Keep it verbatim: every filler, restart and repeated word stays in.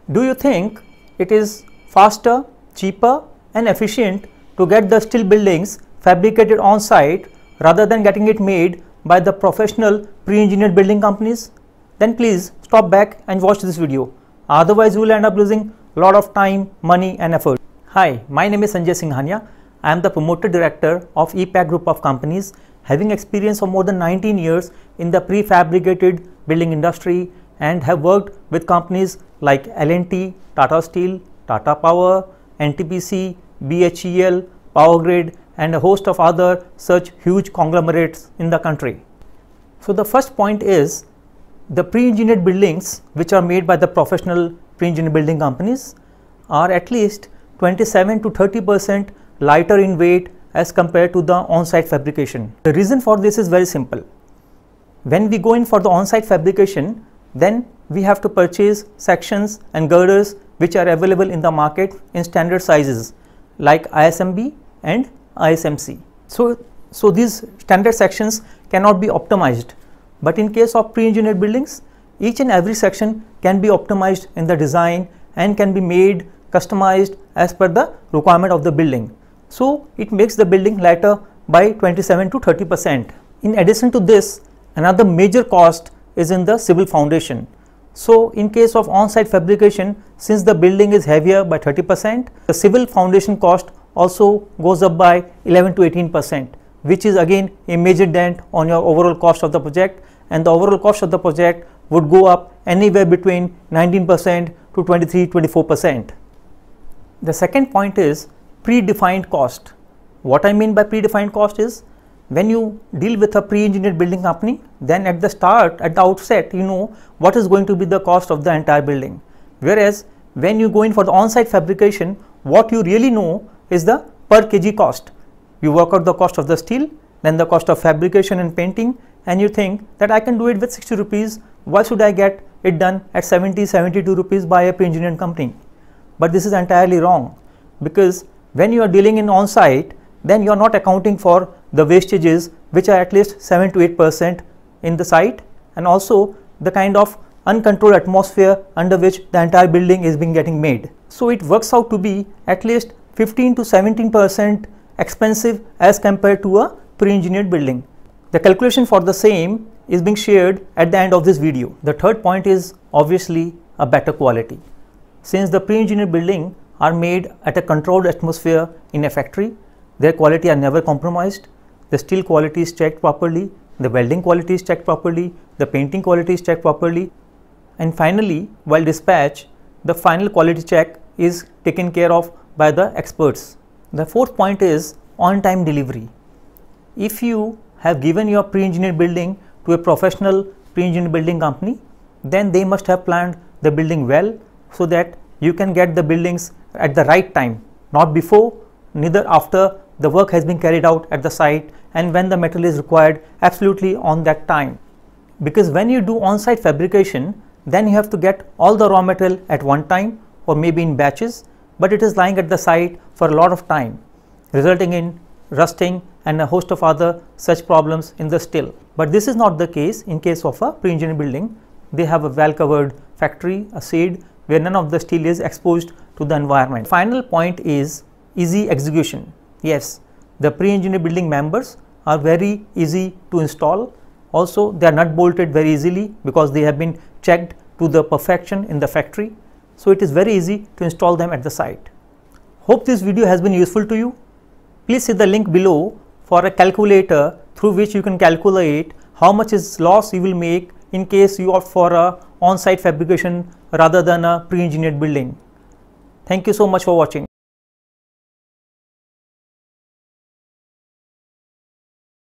Do you think it is faster, cheaper and efficient to get the steel buildings fabricated on site rather than getting it made by the professional pre-engineered building companies? Then please stop back and watch this video. Otherwise you will end up losing a lot of time, money and effort. Hi, my name is Sanjay Singhania. I am the promoted director of E PAC group of companies, having experience of more than nineteen years in the prefabricated building industry and have worked with companies like L and T, Tata Steel, Tata Power, N T P C, B H E L, Power Grid and a host of other such huge conglomerates in the country. So the first point is the pre-engineered buildings which are made by the professional pre-engineered building companies are at least twenty-seven to thirty percent lighter in weight as compared to the on-site fabrication. The reason for this is very simple. When we go in for the on-site fabrication, then we have to purchase sections and girders which are available in the market in standard sizes like I S M B and I S M C. So, so these standard sections cannot be optimized, but in case of pre-engineered buildings, each and every section can be optimized in the design and can be made customized as per the requirement of the building. So it makes the building lighter by twenty-seven to thirty percent. In addition to this, another major cost is in the civil foundation. So in case of on-site fabrication, since the building is heavier by thirty percent, the civil foundation cost also goes up by eleven to eighteen percent, which is again a major dent on your overall cost of the project, and the overall cost of the project would go up anywhere between nineteen percent to twenty-three to twenty-four percent. The second point is predefined cost. What I mean by predefined cost is, when you deal with a pre-engineered building company, then at the start, at the outset, you know what is going to be the cost of the entire building. Whereas when you go in for the on-site fabrication, what you really know is the per kg cost. You work out the cost of the steel, then the cost of fabrication and painting, and you think that I can do it with sixty rupees. Why should I get it done at seventy, seventy-two rupees by a pre-engineered company? But this is entirely wrong, because when you are dealing in on-site, then you are not accounting for the wastages which are at least seven to eight percent in the site, and also the kind of uncontrolled atmosphere under which the entire building is being getting made. So it works out to be at least fifteen to seventeen percent expensive as compared to a pre-engineered building. The calculation for the same is being shared at the end of this video. The third point is obviously a better quality. Since the pre-engineered building are made at a controlled atmosphere in a factory, their quality are never compromised. The steel quality is checked properly, the welding quality is checked properly, the painting quality is checked properly, and finally, while dispatch, the final quality check is taken care of by the experts. The fourth point is on-time delivery. If you have given your pre-engineered building to a professional pre-engineered building company, then they must have planned the building well so that you can get the buildings at the right time, not before, neither after the work has been carried out at the site, and when the material is required absolutely on that time. Because when you do on-site fabrication, then you have to get all the raw material at one time or maybe in batches, but it is lying at the site for a lot of time, resulting in rusting and a host of other such problems in the steel. But this is not the case in case of a pre-engineered building. They have a well covered factory, a shade where none of the steel is exposed to the environment. Final point is easy execution. Yes, the pre-engineered building members are very easy to install. Also, they are not bolted very easily because they have been checked to the perfection in the factory. So it is very easy to install them at the site. Hope this video has been useful to you. Please see the link below for a calculator through which you can calculate how much is loss you will make in case you opt for a on-site fabrication rather than a pre-engineered building. Thank you so much for watching.